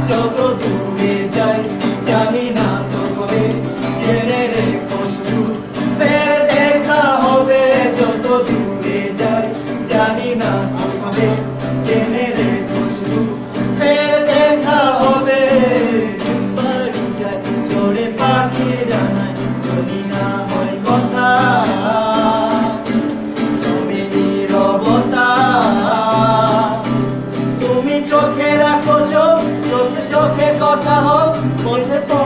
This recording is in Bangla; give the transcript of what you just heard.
যত দূরে যাই জানি না তো কবে জেনে রেখো শুধু ফের দেখা হবে। যত দূরে যাই জানি না তো কবে জেনে রেখো শুধু ফের দেখা হবে। বাড়ি যাই চড়ে পাখি ডানায় যদি না হয় কথা জমে নীরবতা। তুমি চোখে রাখো চোখ চোখে চোখে কথা হোক বলতে